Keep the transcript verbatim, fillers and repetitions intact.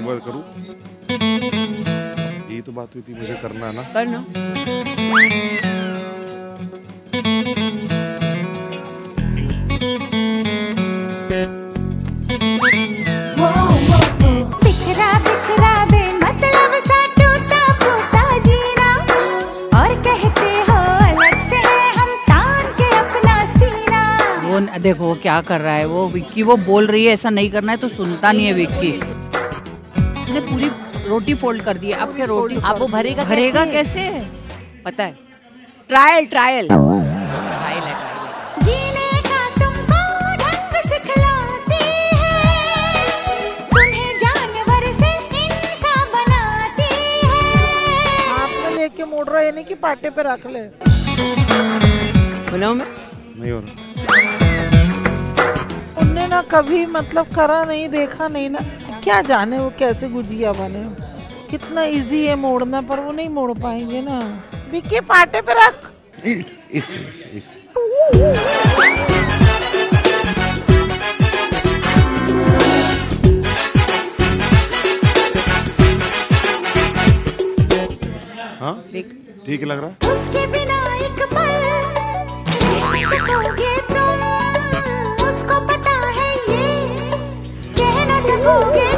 एक बार करूँ? यही तो बात हुई थी, मुझे करना है ना। करना। बिखरा बिखरा बे मतलब सा टूटा फूटा जीना, और कहते हो अलग से हम तान के अपना सीना। वो देखो वो क्या कर रहा है, वो विक्की वो बोल रही है ऐसा नहीं करना है तो सुनता नहीं है विक्की। उसने पूरी रोटी फोल्ड कर दी है। अब क्या रोटी अब वो भरेगा भरेगा कैसे? पता है, ट्रायल ट्रायल ट्रायल है। जीने का तुमको ढंग सिखलाती है, तुम्हें जानवर से इंसान बनाती है। आपने लेके मोड़ रहा है, यानी कि पाटे पे रख ले। बनाओ मैं नहीं हो रहा। उनने ना कभी मतलब करा नहीं, देखा नहीं ना, क्या जाने वो कैसे गुजिया बने। कितना इजी है मोड़ना, पर वो नहीं मोड़ पाएंगे ना। विक्की पाटे पे रख। एक सेकंड, एक सेकंड। हाँ ठीक लग रहा। उसके बिना एक पल रह सकोगे तुम, उसको पता है ये, कह ना सकोगे